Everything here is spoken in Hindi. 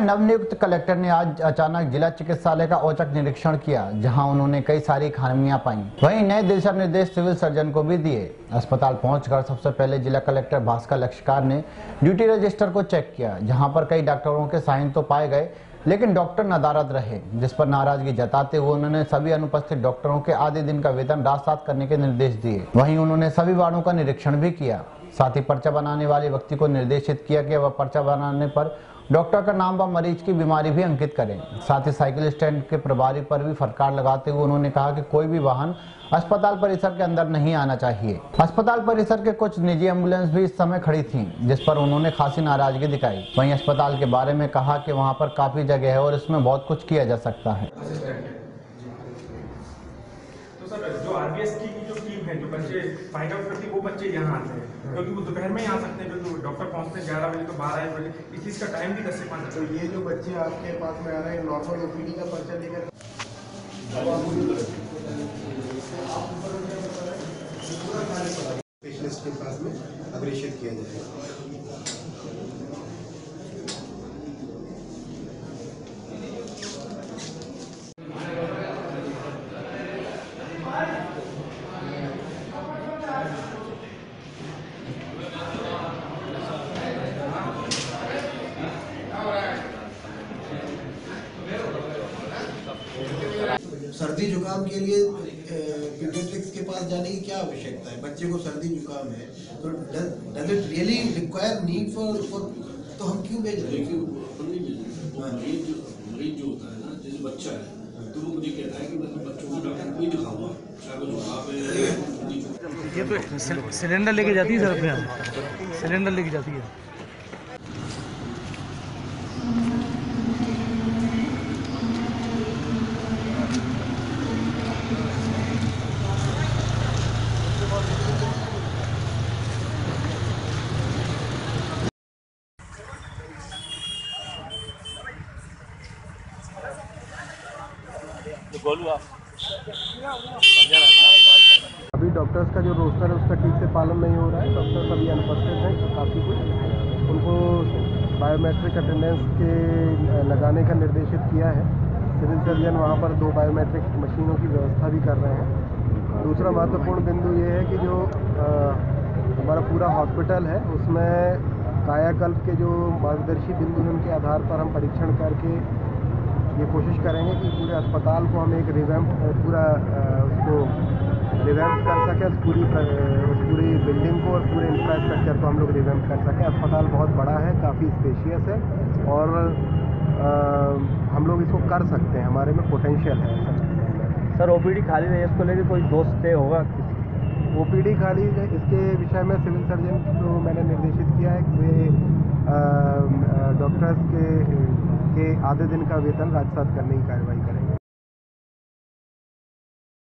नवनियुक्त कलेक्टर ने आज अचानक जिला चिकित्सालय का औचक निरीक्षण किया, जहां उन्होंने कई सारी खामियां पाई। वहीं नए दिशा निर्देश सिविल सर्जन को भी दिए। अस्पताल पहुंचकर सबसे पहले जिला कलेक्टर भास्कर लक्षकार ने ड्यूटी रजिस्टर को चेक किया, जहां पर कई डॉक्टरों के साइन तो पाए गए, लेकिन डॉक्टर नदारद रहे, जिस पर नाराजगी जताते हुए उन्होंने सभी अनुपस्थित डॉक्टरों के आधे दिन का वेतन रात करने के निर्देश दिए। वहीं उन्होंने सभी वार्डों का निरीक्षण भी किया। साथ ही पर्चा बनाने वाले व्यक्ति को निर्देशित किया कि वह पर्चा बनाने पर डॉक्टर का नाम व मरीज की बीमारी भी अंकित करें। साथ ही साइकिल स्टैंड के प्रभारी पर भी फटकार लगाते हुए उन्होंने कहा कि कोई भी वाहन अस्पताल परिसर के अंदर नहीं आना चाहिए। अस्पताल परिसर के कुछ निजी एम्बुलेंस भी इस समय खड़ी थीं, जिस पर उन्होंने खासी नाराजगी दिखाई। वहीं अस्पताल के बारे में कहा कि वहां पर काफी जगह है और इसमें बहुत कुछ किया जा सकता है। तो सर, जो आरबीएस की जो टीम है, जो बच्चे फाइंड आउट करती है, वो बच्चे यहाँ आते हैं, क्योंकि वो दोपहर में ही आ सकते हैं, जो डॉक्टर पहुँचते हैं 11 बजे तो 12-1 बजे, इस चीज़ का टाइम भी 10 से 5। तो ये जो बच्चे आपके पास में आ रहे हैं नॉर्मल ओपीडी का पर्चा लेकर स्पेशलिस्ट के पास में अग्रेषित किया जाएगा। सर्दी जुकाम के लिए पीडियाट्रिक्स के पास जाने की क्या आवश्यकता है? बच्चे को सर्दी जुकाम है तो does it really require need for तो हम क्यों भेज रहे हैं? मरीज जो होता है ना, जैसे बच्चा है तो वो मुझे कहता है कि मैं बच्चों को डॉक्टर को ही दिखाऊंगा, चाहे वो जुकाम है। ये तो सिलेंडर लेके जाती है सर, अपने यहाँ सिलेंडर लेके जाती है। अभी डॉक्टर्स का जो रोस्टर है उसका ठीक से पालन नहीं हो रहा है। डॉक्टर्स अभी अनुपस्थित हैं तो काफ़ी कुछ उनको बायोमेट्रिक अटेंडेंस के लगाने का निर्देशित किया है। सिविल सर्जन वहाँ पर 2 बायोमेट्रिक मशीनों की व्यवस्था भी कर रहे हैं। दूसरा महत्वपूर्ण बिंदु ये है कि जो हमारा पूरा हॉस्पिटल है उसमें कायाकल्प के जो मार्गदर्शी बिंदु हैं उनके आधार पर हम परीक्षण करके ये कोशिश करेंगे कि पूरे अस्पताल को हम एक रिवैम्प पूरा उसको रिवैम्प कर सकें, उस पूरी बिल्डिंग को और पूरे इंफ्रास्ट्रक्चर को हम लोग रिवैम्प कर सकें। अस्पताल बहुत बड़ा है, काफ़ी स्पेशियस है और हम लोग इसको कर सकते हैं, हमारे में पोटेंशियल है। सर ओपीडी खाली नहीं है, इसको लेके कोई दोस्त स्टे होगा? ओपीडी खाली है, इसके विषय में सिविल सर्जन को मैंने निर्देशित किया है कि वे डॉक्टर्स के आधे दिन का वेतन राजसात करने की कार्रवाई करेंगे।